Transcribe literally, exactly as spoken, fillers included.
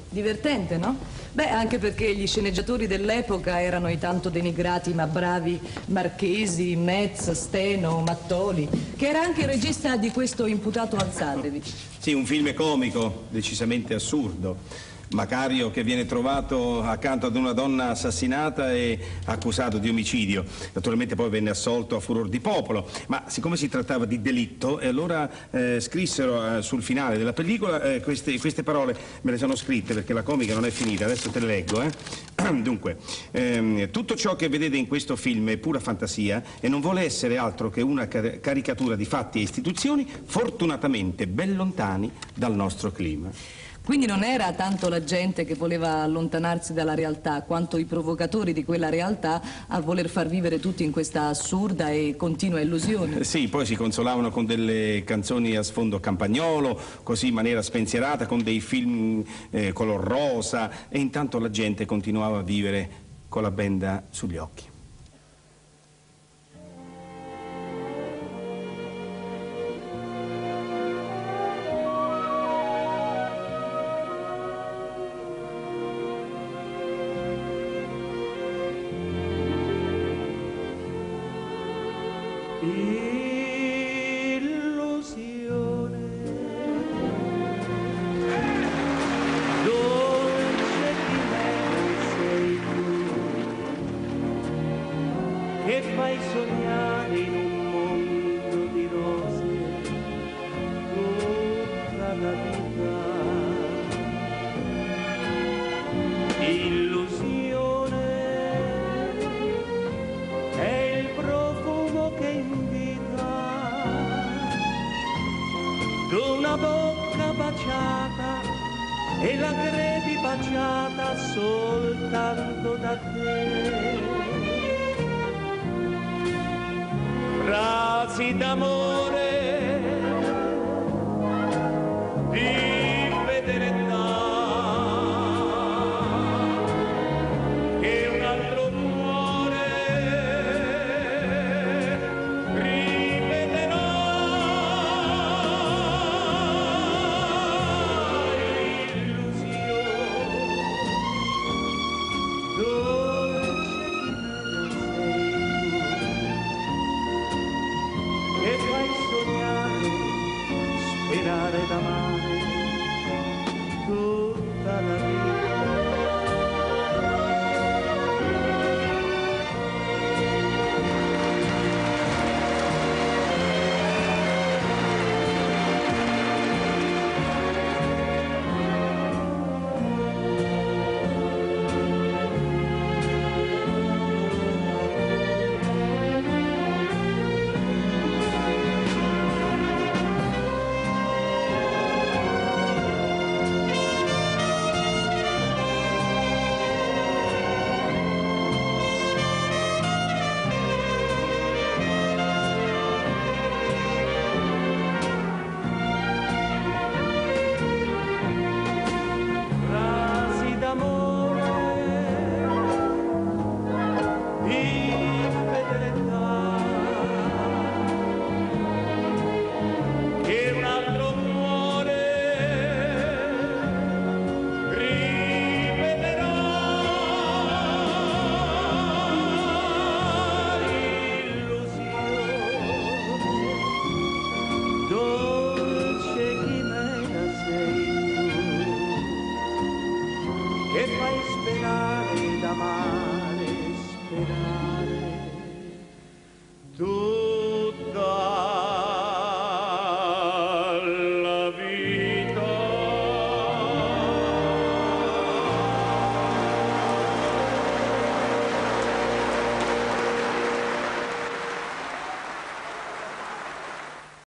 Divertente, no? Beh, anche perché gli sceneggiatori dell'epoca erano i tanto denigrati ma bravi Marchesi, Metz, Steno, Mattoli, che era anche il regista di questo Imputato alzatevi. Sì, un film comico, decisamente assurdo. Macario che viene trovato accanto ad una donna assassinata e accusato di omicidio. Naturalmente poi venne assolto a furor di popolo, ma siccome si trattava di delitto, e allora eh, scrissero eh, sul finale della pellicola eh, queste, queste parole. Me le sono scritte perché la comica non è finita, adesso te le leggo. Eh? Dunque, ehm, tutto ciò che vedete in questo film è pura fantasia e non vuole essere altro che una car caricatura di fatti e istituzioni fortunatamente ben lontani dal nostro clima. Quindi non era tanto la gente che voleva allontanarsi dalla realtà, quanto i provocatori di quella realtà a voler far vivere tutti in questa assurda e continua illusione. Sì, poi si consolavano con delle canzoni a sfondo campagnolo, così in maniera spensierata, con dei film eh, color rosa, e intanto la gente continuava a vivere con la benda sugli occhi. Illusione, dolce di me sei tu, che fai sognare in un mondo di rose tutta la vita. Illusione è il profumo che invita d'una bocca baciata e la credi baciata soltanto da te. Frasi d'amore di fedeltà che un altro cuore ripeterà. Sperare d'amare tutta la vita. Che fai sperare d'amare, sperare.